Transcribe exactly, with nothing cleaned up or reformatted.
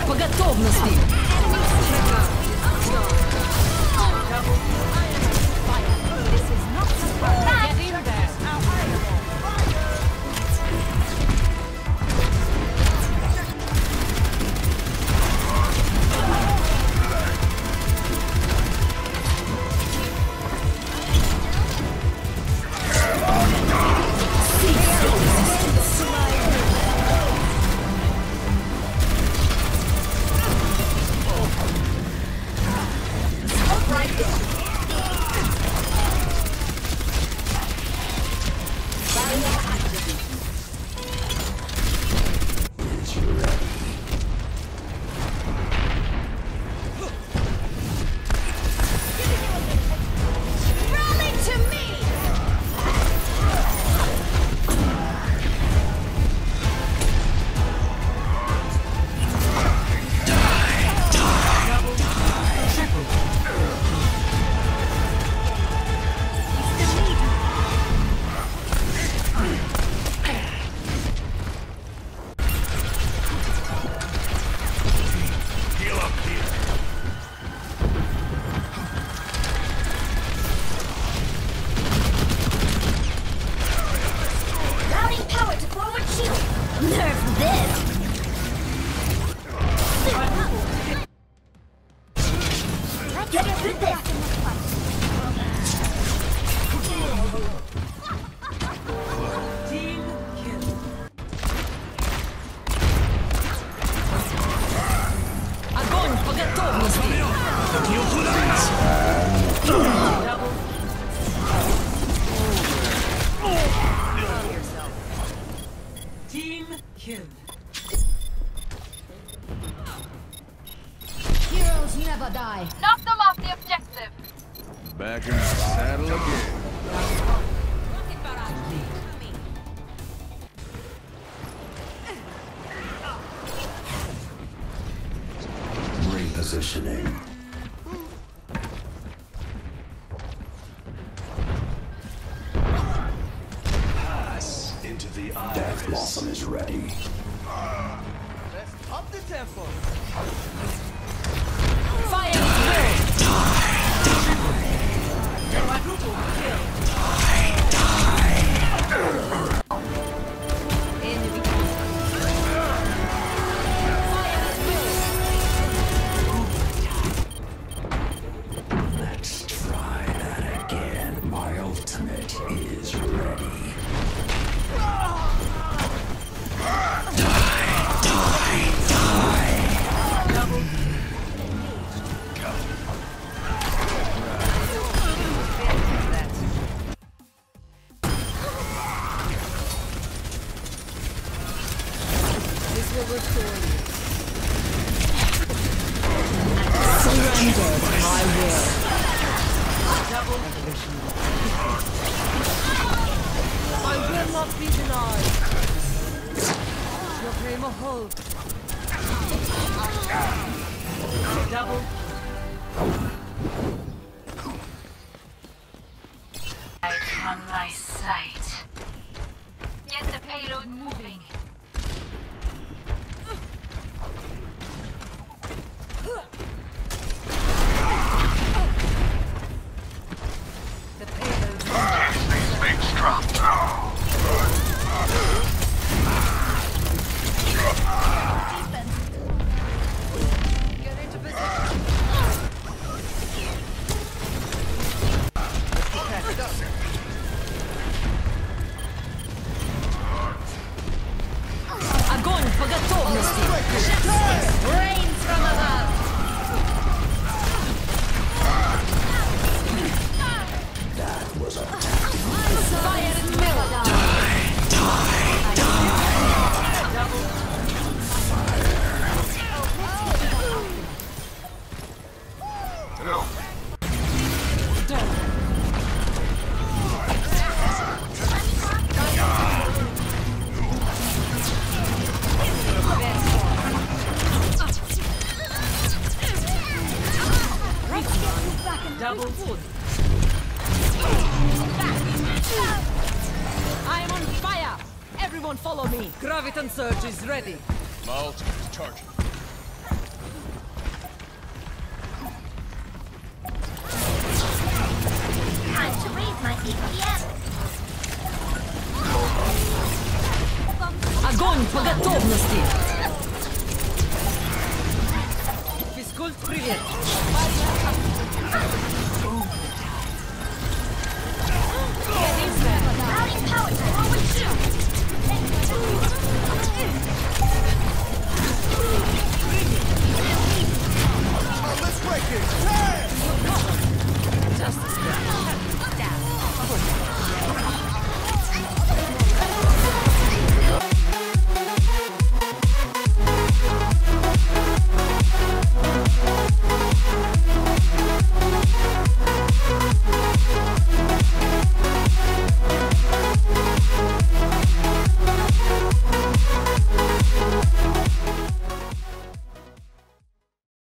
по готовности! Team kill. Heroes never die. Knock them off the objective. Back in the saddle again. Repositioning. Pass into the eye. Death Blossom is ready. Let's up the tempo. Fire is Quadruple kill. enemy. Fire is Let's try that again. My ultimate is ready. This will restore you. Surrender to my will. I will not be denied. Your prima hold. Double. On my sight. Get the payload moving. The payload. These things drop. Get into position. Let's get up. Огонь по готовности! Rain from above! That was a tactic. Fire in the middle! Double wood. I am on fire! Everyone follow me! Graviton Surge is ready. My ultimate is charging. it.